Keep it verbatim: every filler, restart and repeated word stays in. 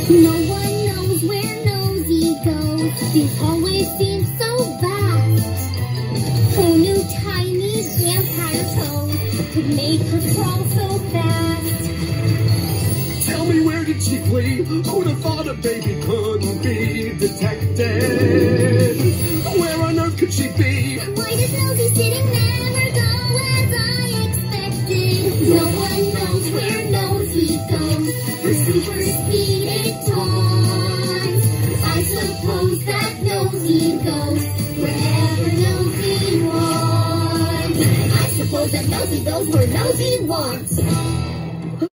No one knows where Nosy goes. Things always seem so vast. Who knew tiny vampire toes could make her crawl so fast? Tell me, where did she flee? Who'd have thought a baby couldn't be detected? Where on earth could she be? Why does Nosy sitting never go as I expected? No one knows where Nosy goes. Her super speed it taunts. I suppose that Nosy goes wherever Nosy wants. I suppose that Nosy goes where Nosy wants.